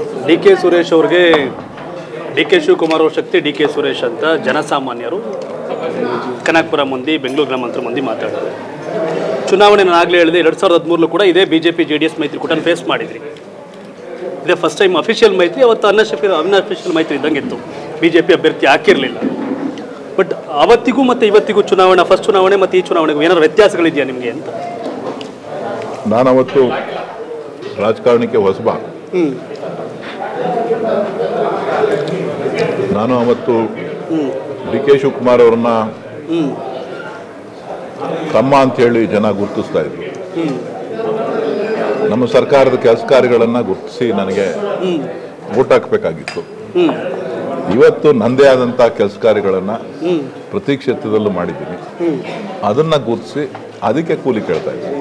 D K Suresh ಅವ್ರಿಗೆ D K Shivakumar ಅವ್ರ ಶಕ್ತಿ D K Suresh ಅಂತ ಜನಸಾಮಾನ್ಯರು ಕನಕಪುರ ಮಂದಿ ಬೆಂಗಳೂರು ಗ್ರಾಮಾಂತರ ಮಂದಿ ಮಾತಾಡಿದ್ರು. ಚುನಾವಣೆ ನಾನು ಆಗಲೇ ಹೇಳಿದೆ 2013 ಕೂಡ ಇದೇ BJP JDS ಮೈತ್ರಿಕೂಟನ ಫೇಸ್ ಮಾಡಿದ್ರಿ. ಇದೇ ಫಸ್ಟ್ ಟೈಮ್ ಅಫಿಷಿಯಲ್ ಮೈತ್ರಿ, ಅವತ್ತು ಅನ್ಅಫಿಷಿಯಲ್ ಮೈತ್ರಿ ಇದ್ದಂಗೆ ಇತ್ತು. BJP ಅಭ್ಯರ್ಥಿ ಹಾಕಿರಲಿಲ್ಲ. ಬಟ್ ಅವತ್ತಿಗೂ ಮತ್ತು ಇವತ್ತಿಗೂ ಫಸ್ಟ್ ಚುನಾವಣೆ ಮತ್ತು ಈ ಚುನಾವಣೆಗೂ ಏನಾದ್ರು ವ್ಯತ್ಯಾಸಗಳಿದೆಯಾ ನಿಮಗೆ ಅಂತ? ನಾನು ಅವತ್ತು ರಾಜಕಾರಣಕ್ಕೆ ಹೊಸಬ. ನಾನು ಅವತ್ತು ಡಿ ಕೆ ಶಿವಕುಮಾರ್ ಅವ್ರನ್ನ ತಮ್ಮ ಅಂತೇಳಿ ಜನ ಗುರುತಿಸ್ತಾ ಇದ್ರು. ನಮ್ಮ ಸರ್ಕಾರದ ಕೆಲಸ ಕಾರ್ಯಗಳನ್ನು ಗುರುತಿಸಿ ನನಗೆ ವೋಟ್ ಹಾಕಬೇಕಾಗಿತ್ತು. ಇವತ್ತು ನಂದೇ ಆದಂಥ ಕೆಲಸ ಕಾರ್ಯಗಳನ್ನು ಪ್ರತಿ ಕ್ಷೇತ್ರದಲ್ಲೂ ಮಾಡಿದ್ದೀನಿ. ಅದನ್ನು ಗುರುತಿಸಿ ಅದಕ್ಕೆ ಕೂಲಿ ಕೇಳ್ತಾ ಇದ್ದೀನಿ.